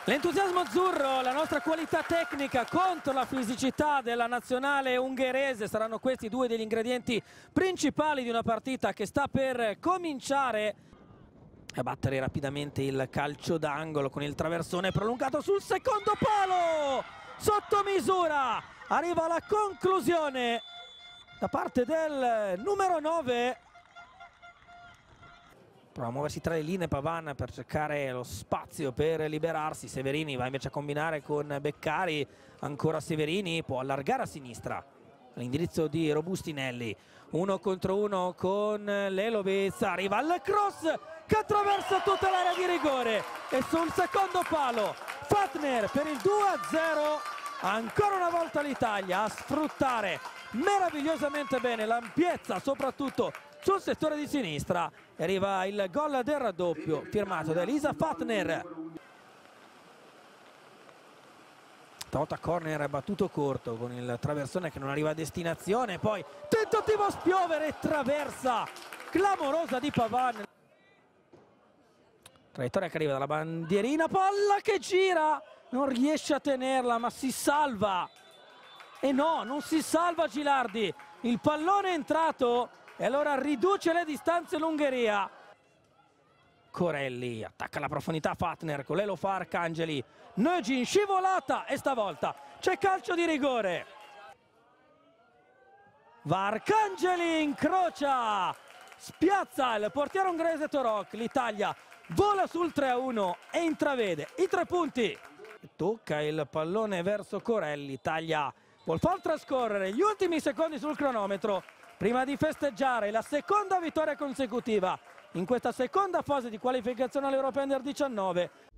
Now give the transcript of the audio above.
L'entusiasmo azzurro, la nostra qualità tecnica contro la fisicità della nazionale ungherese saranno questi due degli ingredienti principali di una partita che sta per cominciare. A battere rapidamente il calcio d'angolo con il traversone prolungato sul secondo palo, sotto misura, arriva la conclusione da parte del numero 9. Prova a muoversi tra le linee Pavan per cercare lo spazio per liberarsi. Severini va invece a combinare con Beccari, ancora Severini, può allargare a sinistra all'indirizzo di Robustinelli, 1 contro 1 con Lelovic, arriva al cross che attraversa tutta l'area di rigore e sul secondo palo Fatner per il 2-0. Ancora una volta l'Italia a sfruttare meravigliosamente bene l'ampiezza soprattutto sul settore di sinistra, e arriva il gol del raddoppio firmato da Elisa Fatner. Stavolta corner battuto corto con il traversone che non arriva a destinazione, poi tentativo a spiovere e traversa clamorosa di Pavan. Traiettoria che arriva dalla bandierina, palla che gira, non riesce a tenerla ma si salva. E no, non si salva Gilardi, il pallone è entrato e allora riduce le distanze l'Ungheria. Corelli attacca la profondità Fatner, con lei lo fa Arcangeli, Nögin scivolata e stavolta c'è calcio di rigore. Va Arcangeli, incrocia, spiazza il portiere ungherese Torok, l'Italia vola sul 3-1 e intravede i 3 punti. Tocca il pallone verso Corelli, l'Italia vuol far trascorrere gli ultimi secondi sul cronometro prima di festeggiare la seconda vittoria consecutiva in questa seconda fase di qualificazione all'Europeo Under 19